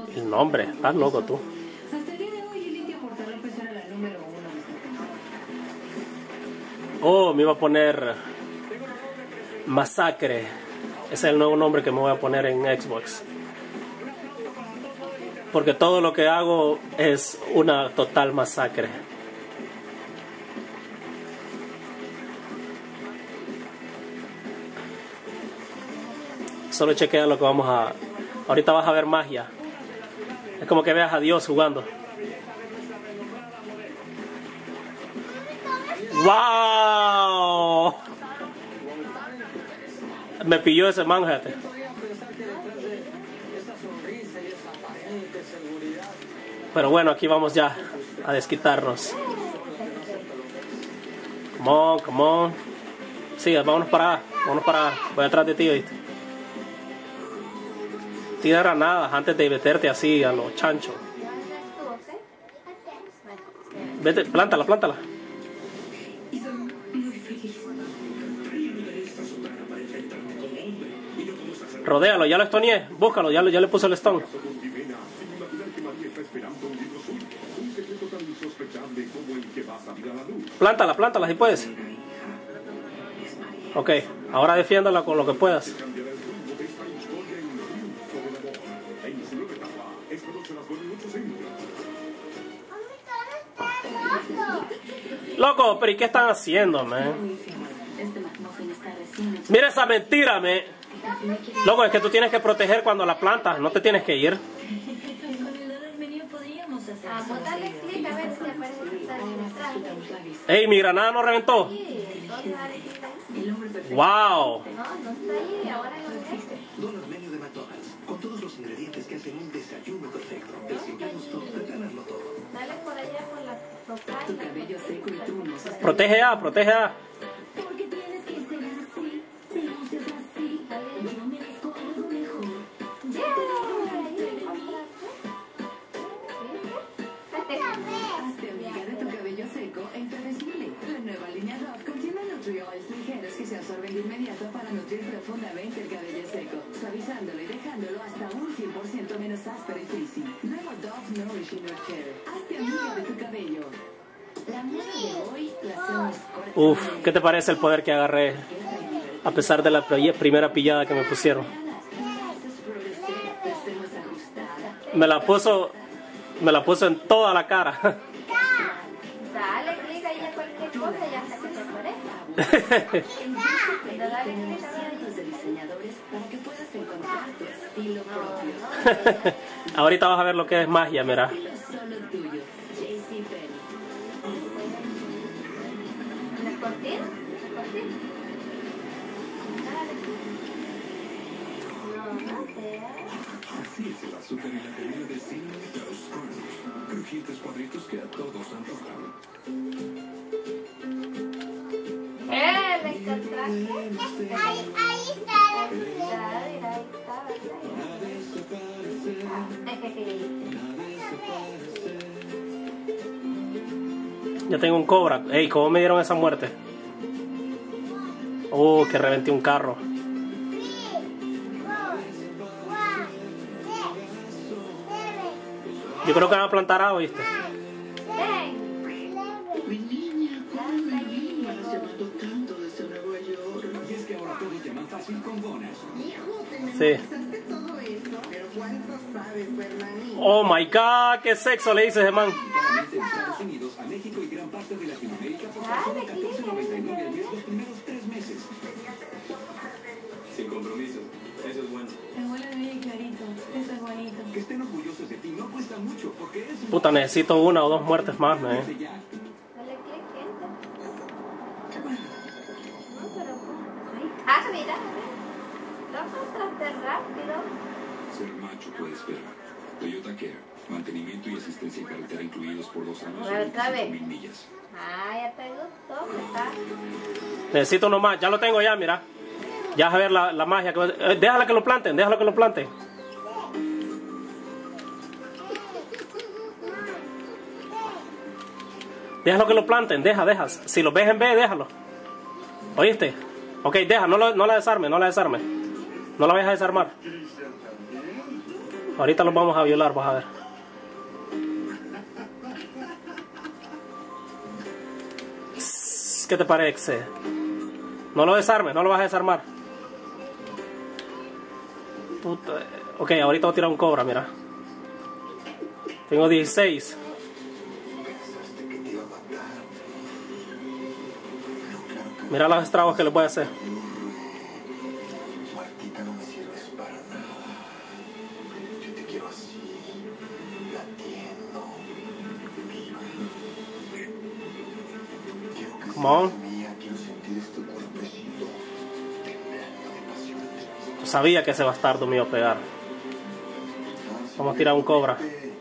El nombre, estás loco tú. Hasta el día de hoy, Lidia Porta López era la número 1. Oh, me iba a poner Masacre. Ese es el nuevo nombre que me voy a poner en Xbox. Porque todo lo que hago es una total masacre. Solo chequea lo que vamos a... Ahorita vas a ver magia. Es como que veas a Dios jugando. ¡Wow! Me pilló ese man, gente. Pero bueno, aquí vamos ya a desquitarnos. Come on, come on. Sí, vámonos para acá. Vámonos para acá. Voy atrás de ti, ¿viste? Tira granadas antes de meterte así a los chanchos. Vete, plántala, plántala. Rodéalo, ya lo stoneé. Búscalo, ya le puse el stone. Plántala, plántala si puedes. Ok, ahora defiéndala con lo que puedas. Loco, pero ¿y qué están haciendo, man? Mira esa mentira, man. Loco, es que tú tienes que proteger cuando la plantas, no te tienes que ir. Ey, mi granada no reventó. Wow. Donas Menú de McDonald's, con todos los ingredientes que hacen un desayuno perfecto. El simple gusto de tenerlo todo. Dale por allá por la total. Tu cabello seco y tú no sos... Protege A, protege A. Porque tienes que ser así, si no seas así, yo merezco algo mejor. Hazte amiga de tu cabello seco en Previsible. La nueva línea Dove contiene nutrioids ligeros que se absorben de inmediato para nutrir profundamente el cabello seco, suavizándolo y dejándolo hasta un 100% menos áspero y frizzy. Nuevo Dove Nourishing Care. Hazte amiga de tu cabello. La moda de hoy, las uñas cortas. Uf, ¿qué te parece el poder que agarré? A pesar de la primera pillada que me pusieron. Me la puso en toda la cara. Dale clic ahí a cualquier cosa y hasta que te parezca. Pero dale clic Cientos de diseñadores para que puedas encontrar tu estilo propio. Ahorita vas a ver lo que es magia, mira. Solo tuyo. JCPenney. ¿El cortín? ¿El cortín? Dale clic. No, no te Así es el azúcar y la comida de Cinnamon Toast Crunch. Crujientes cuadritos que a todos antojan. ¿le encontraste? Ahí está. Mira, Ya tengo un cobra. Ey, ¿cómo me dieron esa muerte? Que reventé un carro. Yo creo que van a plantar agua, ¿viste? Mi niña, ¿cómo me has llamado tanto desde Nueva York? Y es que ahora todos llaman fácil con donas. Hijo, te Sí. memorizaste todo eso. Pero ¿cuánto sabes, Fernandito? Oh my god, qué sexo le dices, man. Claramente en Estados Unidos, a México y gran parte de Latinoamérica por tan solo $14.99 al mes los primeros 3 meses. Sin compromiso. Eso es bueno. Te huele bien clarito. Eso es bonito. Que estén orgullosos de ti no cuesta mucho porque eres un... Puta, necesito 1 o 2 muertes más, man. Dale clic, enter. No, pero... Ahí está, mira. Lo encontraste rápido. Ser macho puede esperar. Toyota Care. Mantenimiento y asistencia en carretera incluidos por 2 años A ver, y otra vez. 25.000 millas. Ah, ya te gustó, ¿verdad? Necesito uno más. Ya lo tengo ya, mira. Ya vas a ver la magia. Déjala que lo planten, déjalo que lo planten. Déjalo que lo planten, deja. Si lo ves en B, déjalo. ¿Oíste? Ok, deja, no la desarme. No la vayas a desarmar. Ahorita los vamos a violar, vas a ver. ¿Qué te parece? No lo desarmes, no lo vas a desarmar. Puta. Ok, ahorita voy a tirar un cobra, mira. Tengo 16. Mira los estragos que les voy a hacer. Martita, no me sirves para nada. Yo te quiero así, latiendo, viva. Quiero que Come on. seas mía, quiero sentir este cuerpecito temblando de pasión entre mis Sabía que ese bastardo me iba a pegar. manos. Vamos a tirar un cobra.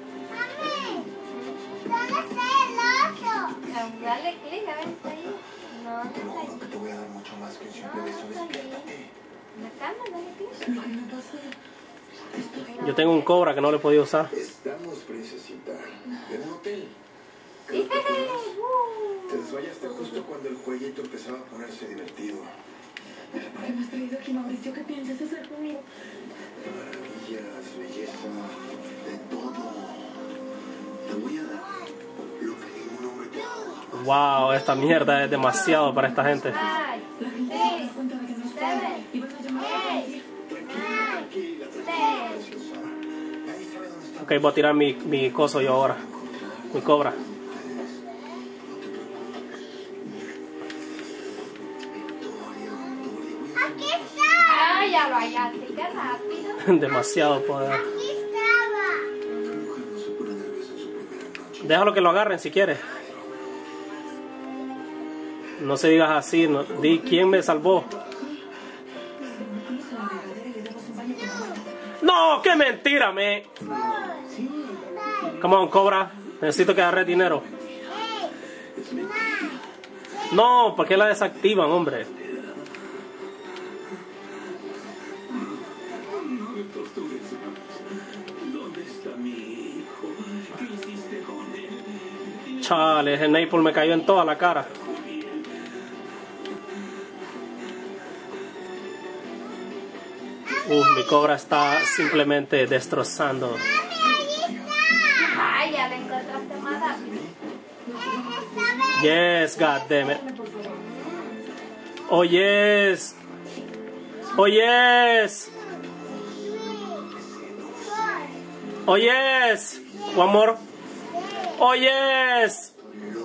Dale clic, a ver, está ahí. No, Te lo no está juro que ahí. te voy a dar mucho más que un simple beso. Despiértate. La cama, dale clic. Lo que me pasa Yo tengo un cobra que no le he podido usar. Estamos, princesita, en un hotel. ¡Jeje! Te desmayaste justo cuando el jueguito empezaba a ponerse divertido. ¿Por qué me has traído aquí, Mauricio? ¿Qué piensas hacer conmigo? Maravillas, belleza, de todo. Te voy a dar lo que ningún hombre te ha dado. Wow, esta mierda es demasiado para esta gente. Ay, La gente se da cuenta de que no estoy y van a llamar a la policía. Tranquila, tranquila, preciosa. Nadie sabe dónde está. Ok, voy a tirar mi coso yo ahora. Mi cobra. ay, ya lo hallaste, qué rápido. Demasiado poder. La mujer no se pone nerviosa en su primera noche. Déjalo que lo agarren si quieres. No se digas así, no, di quién me salvó. Vamos a la regadera y le damos un baño con agua. No, qué mentira, me. Come on, cobra. Necesito que agarre dinero. No, ¿por qué la desactivan, hombre? No me tortures más. ¿Dónde está mi hijo? ¿Qué hiciste con él? Chale, ese Naples me cayó en toda la cara. Mi cobra está simplemente destrozando. Ay, ya la encontraste más rápido. Yes, god damn it. Oh yes. Oh yes. Oh yes. One more. Oh yes.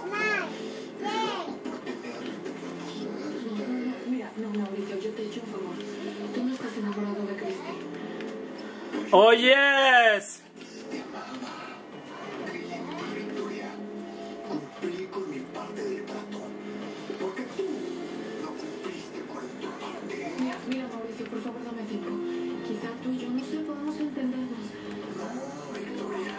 Mira, no, Mauricio, yo te he hecho un favor. Tú no estás enamorado de Cristi. Oh yes. Victoria, cumplí con mi parte del trato. Porque tú no cumpliste con tu parte. Mira, Mauricio, por favor, dame tiempo. Quizá tú y yo no sé, podamos entendernos. No, Victoria.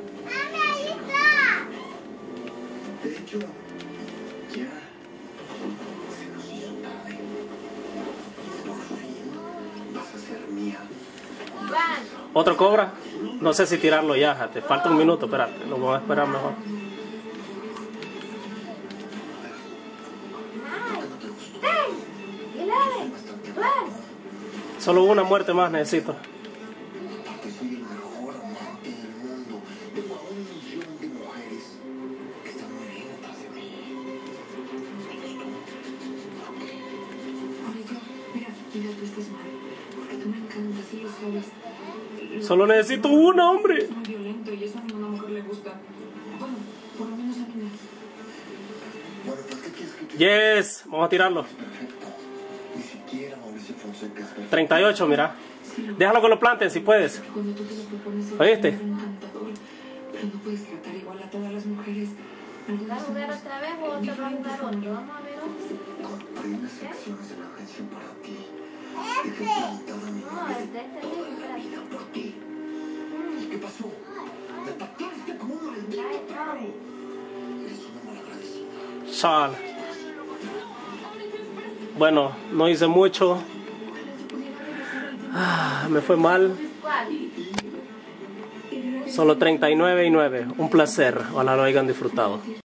De hecho, ya se nos hizo tarde. Por fin vas a ser mía. Van. Otro cobra. No sé si tirarlo ya. Te falta un minuto. Espérate. Lo voy a esperar mejor. Ay, 10, 11, 12. Solo una muerte más necesito. Porque soy el mejor amante del mundo. Tengo a 1 millón de mujeres que están muriendo tras de mí. Mauricio, mira, tú estás mal. Porque tú me encantas y lo sabes. Solo necesito una, hombre. Es muy violento y eso a ninguna mujer le gusta. Bueno, por lo menos a mí no. Bueno, pues, ¿qué quieres que te Yes. Vamos a tirarlo. perfecto? Ni siquiera Mauricio Fonseca es perfecto. 38, mira. Déjalo que lo planten si puedes. Cuando tú te lo propones, ¿Oíste? es encantador. Pero no puedes tratar igual a todas las mujeres. ¿Va a Algunas jugar son otra vez o otro va a jugar otro? Vamos a ver otro. Compré unas acciones de la agencia para ti. Dejé plantada mi No, novia es de este mismo, toda la espérate. vida por ti. ¿Y qué pasó? Me pateaste como un maldito Ay, perro. no. Eres una malagradecida. Chal. Bueno, no hice mucho. Me fue mal. ¿Cuál? Solo 39 y 9. Un placer. Ojalá lo hayan disfrutado.